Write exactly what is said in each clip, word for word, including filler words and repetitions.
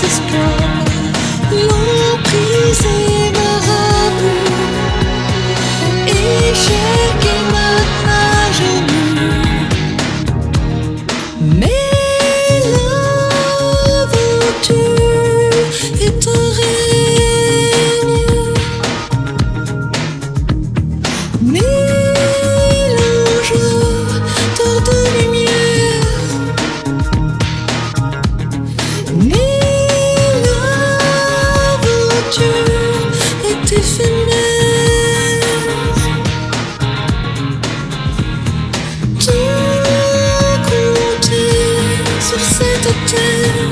désespoir, l'emprise est marabout, échec et maintenant à genoux. Mais l'aventure est un règne, mélange d'or de lumière. Mais l'aventure est éphémère. Tout compter sur cette terre.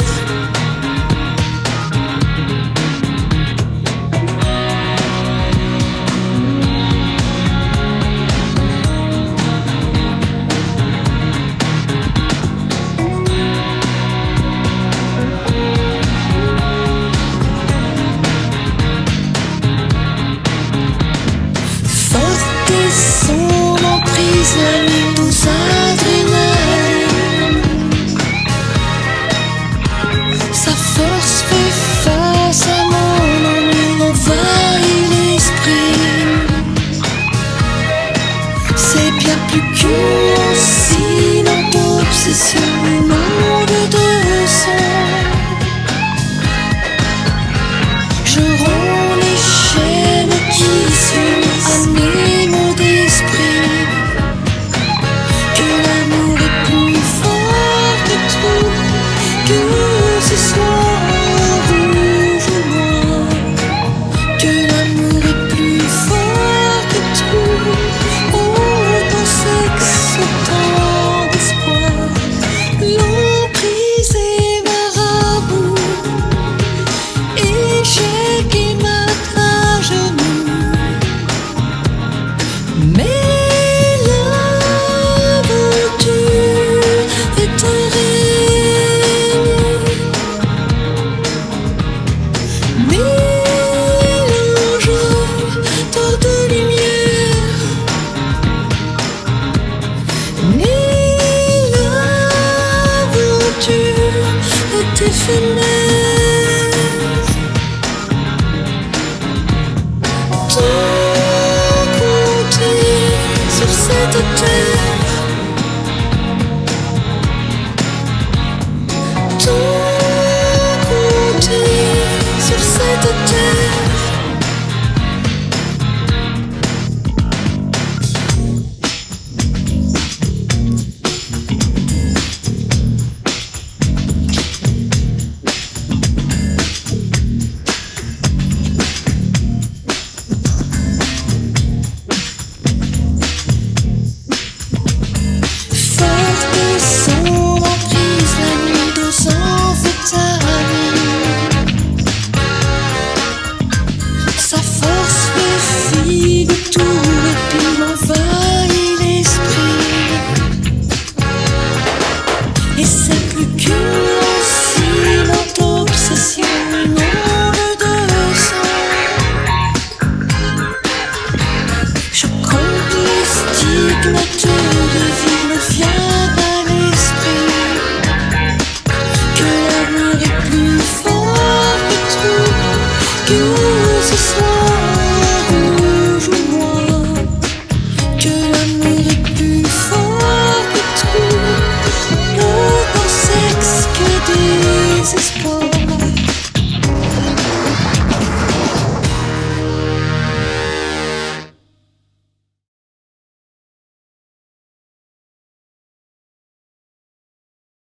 Forte et son emprise, la nuit aux adrénalines. Sa force fait face à mon ennui, envahit l'esprit. C'est bien plus qu'une oscillante obsession, une onde de sang. Je romps les chaînes qui s'unissent, animaux d'esprit. Que l'amour est plus fort que tout, que ce soit rouge ou noir. Que l'amour est plus fort que tout, autant sexe, autant d'espoir. L'emprise est marabout, échec et maintenant à genoux. Mais l'aventure est un règne, mélange d'or de lumière. Mais l'aventure est éphémère.